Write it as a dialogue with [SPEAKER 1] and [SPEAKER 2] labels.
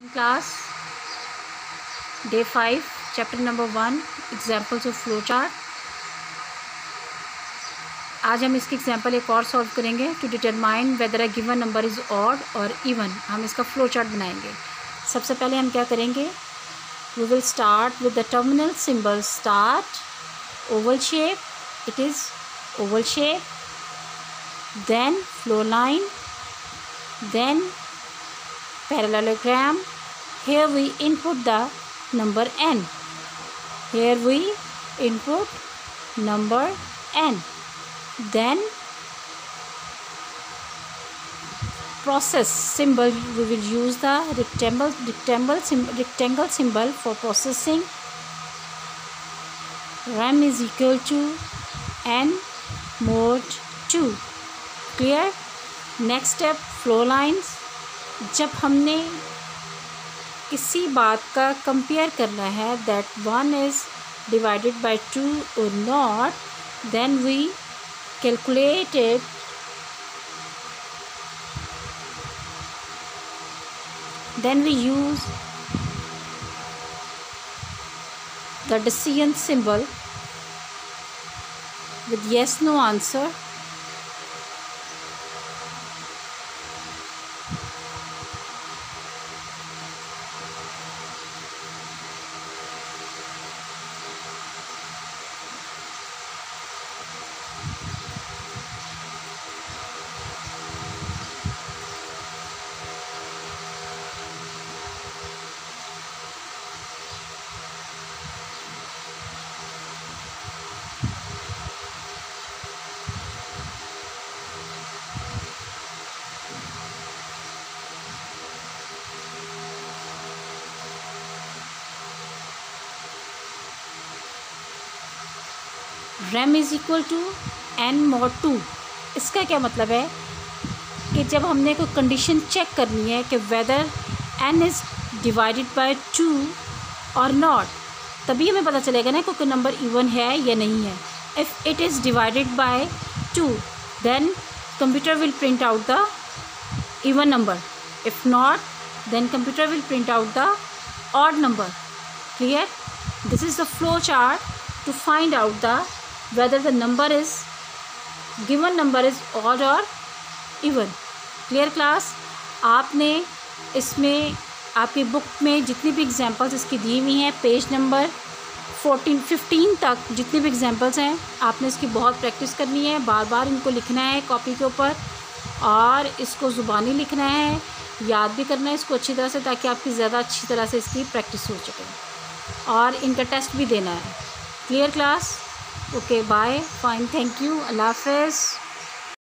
[SPEAKER 1] Class day 5 chapter number 1 examples of flow chart. आज हम इसकी एग्जाम्पल एक और सॉल्व करेंगे to determine whether a given number is odd और इवन। हम इसका फ्लो चार्ट बनाएंगे। सबसे पहले हम क्या करेंगे, we will start with the terminal symbol start oval shape, it is oval shape, then flow line, then parallelogram. Here we input the number n. Here we input number n. Then process symbol, we will use the rectangle symbol for processing. Rem is equal to n mod 2. Clear. Next step flow lines. जब हमने किसी बात का compare करना है that 1 is divided by 2 और not, then we calculated then we use the decision symbol with yes no answer. Rem is equal to n mod 2। इसका क्या मतलब है कि जब हमने कोई कंडीशन चेक करनी है कि whether n is divided by 2 और नॉट, तभी हमें पता चलेगा ना कोई नंबर इवन है या नहीं है। If it is divided by 2 then computer will print out the even number, if not then computer will print out the odd number. Clear. This is the flow chart to find out the whether the number is given number is odd or even. Clear class. आपने इसमें आपकी book में जितनी भी examples इसकी दी हुई हैं, page number 15 तक जितनी भी एग्जांपल्स हैं, आपने इसकी बहुत प्रैक्टिस करनी है। बार बार इनको लिखना है कॉपी के ऊपर और इसको ज़ुबानी लिखना है, याद भी करना है इसको अच्छी तरह से, ताकि आपकी ज़्यादा अच्छी तरह से इसकी प्रैक्टिस हो सके और इनका टेस्ट भी देना है। Clear class. Okay bye, fine, thank you, अल्लाह हाफ़िज़।